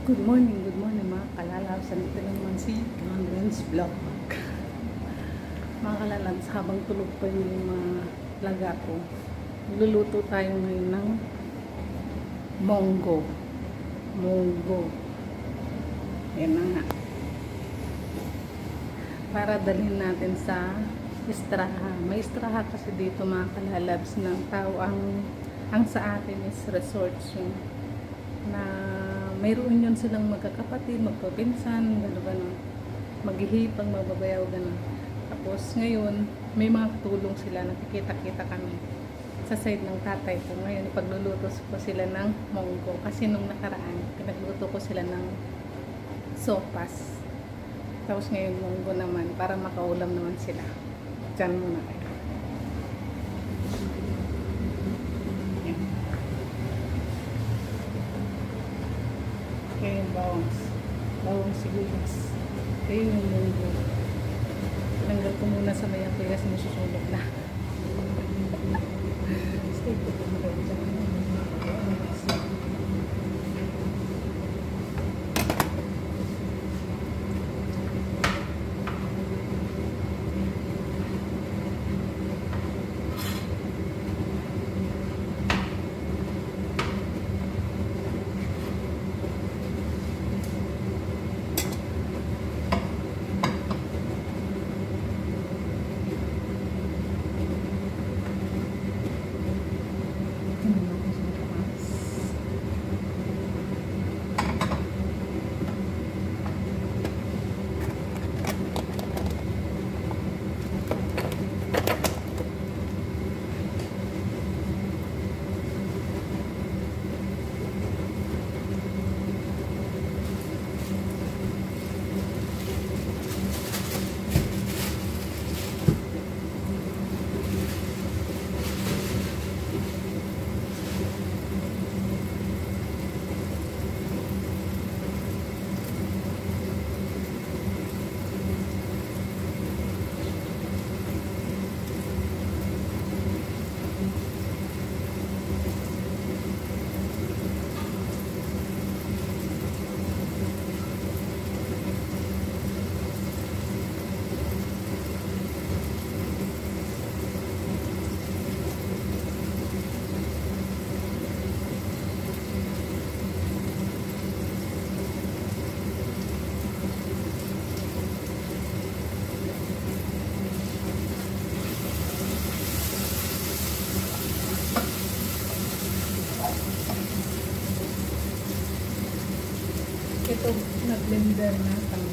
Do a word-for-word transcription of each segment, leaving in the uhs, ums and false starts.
Good morning, good morning mga kalalabs. Nandito naman si Congrance Vlog. Mga kalalabs, habang tulog pa yung mga laga ko, luluto tayo ngayon ng monggo. Monggo. Yan na nga. Para dalhin natin sa istraha. May istraha kasi dito mga kalalabs ng tao. Ang, ang sa atin is resort yun. Na mayroon yun silang magkakapatid, magpapinsan, gano'n-gano'n. Maghihipag, magbabayaw, gano'n. Tapos ngayon, may mga tulong sila, nakikita-kita kami sa side ng tatay ko. Ngayon, pagluluto ko sila ng monggo. Kasi nung nakaraan, pinagluto ko sila ng sopas. Tapos ngayon, monggo naman, para makaulam naman sila. Diyan muna kayo. Kaya yung bawang, bawang sibuyas. Kaya yung munggo. Tinanggal ko muna sa mayang kaya kasi nasusunog na. Stay po po na kayo dyan. Ito, nag-blender na kami.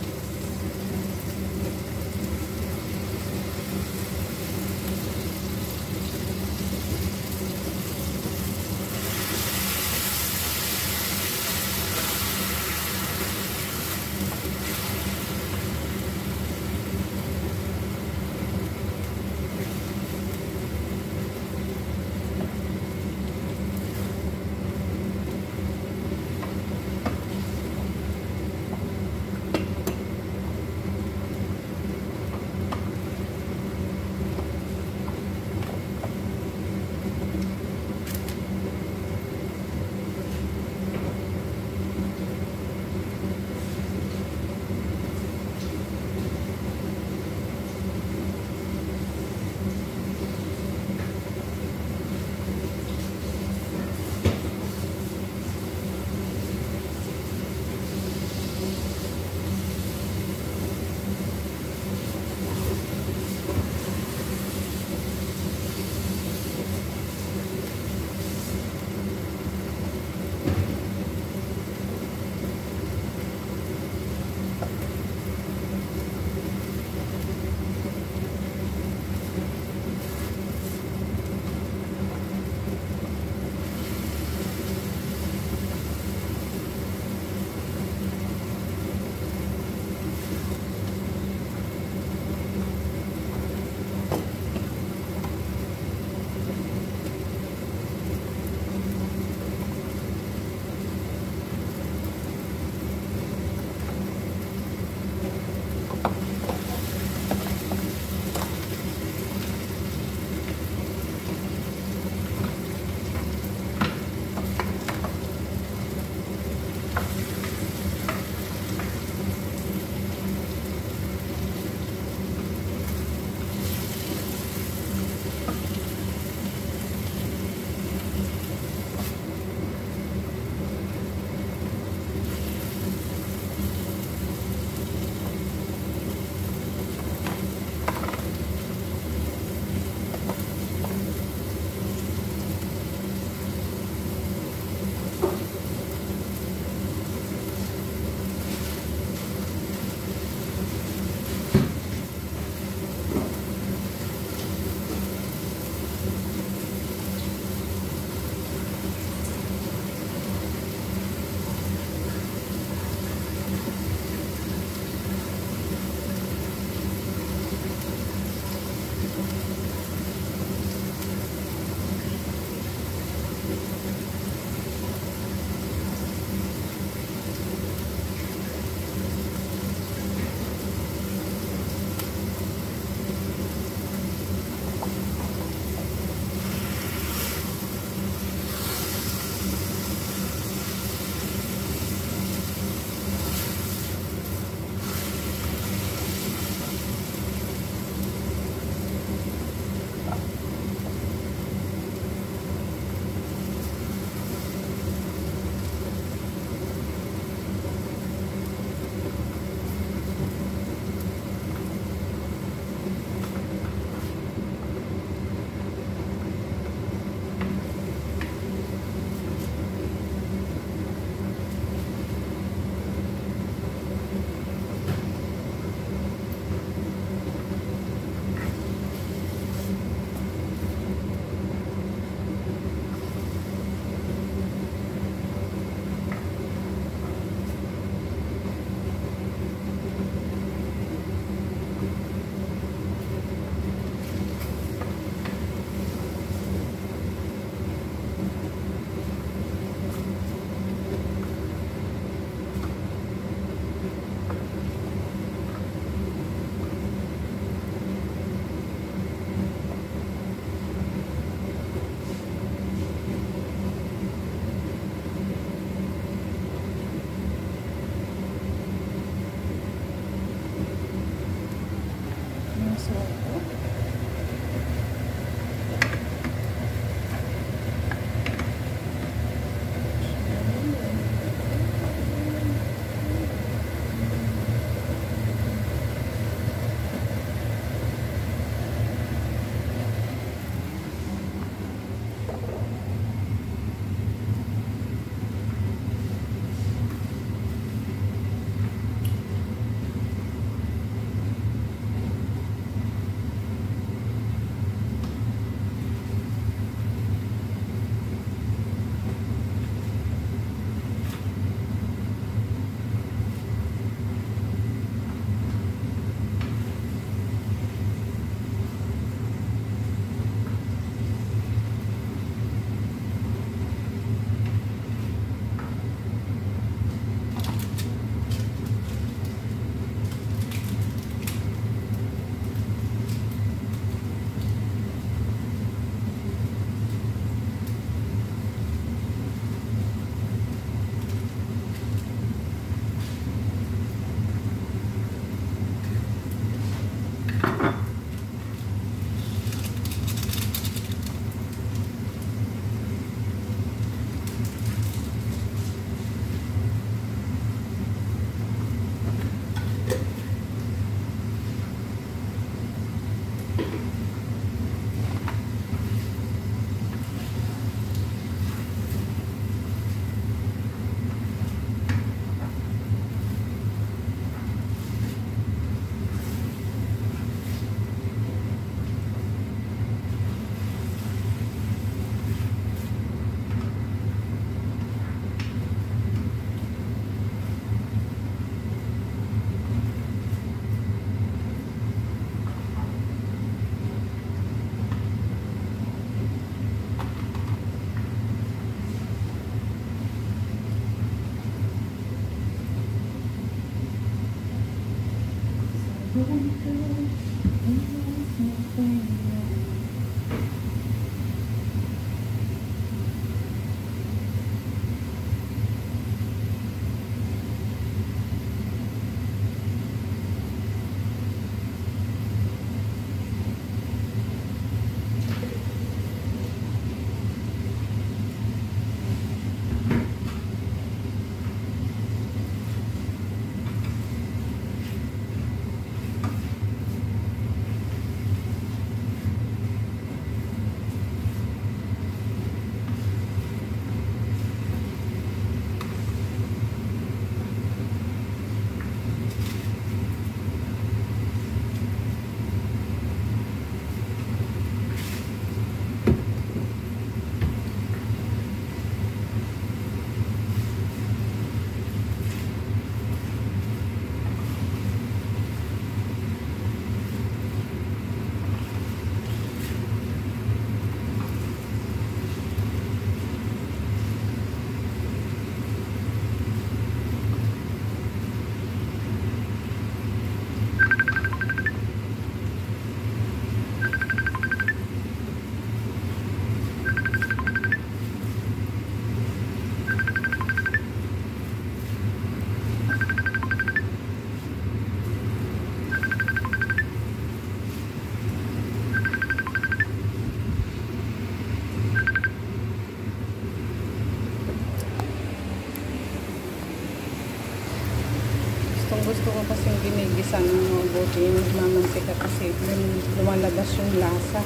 Gusto ko kasing ginigisa ng mabuti yung mamantika kasi lumalabas yung lasa.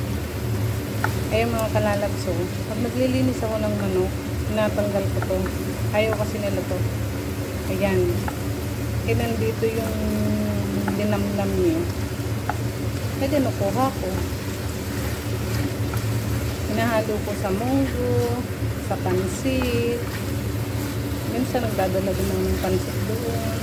Ayun mga kalalabso, pag naglilinis ako ng manok, tinatanggal ko to. Ayaw kasi nila to. Ayan. Eh nandito yung dinamdam niya. Eh dinukuha ko. Hinahalo ko sa munggo, sa pansit. Minsan nagdadala din ng pansit doon.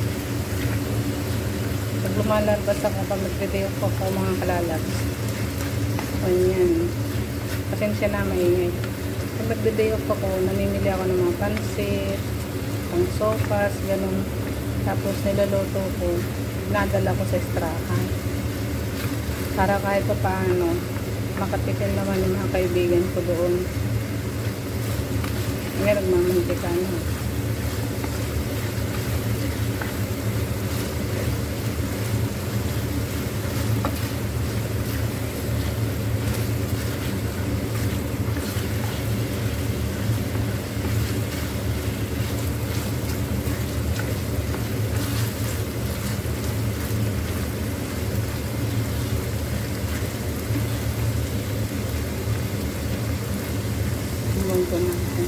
Pag lumalabas ako pag nag-video ko ako mga kalalabs. Ayan. Pasensya na, maingay. Pag nag-video ko ako, namimili ako ng mga pansit, pang sopas, ganun. Tapos nilaloto ko, nadala ko sa estrahan. Para kahit pa paano, makatikin naman yung mga kaibigan ko doon. Ngayon, nagmamantika na. Ito natin.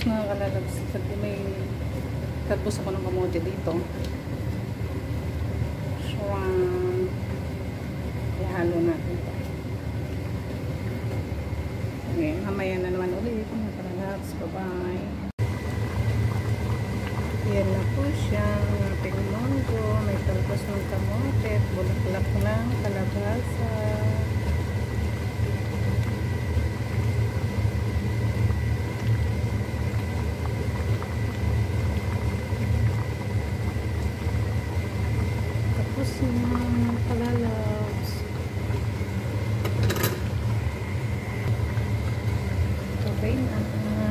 mga kalalabs, kasi may talbos ako ng kamote dito. So, um, ihalo natin ito. Okay, mamaya na naman ulit mga kalalabs. Bye-bye. Yan na po siya, ang ating munggo. May talbos ng kamote at bulaklak ng kalabasa. Tapos na kalalabs. Okay na.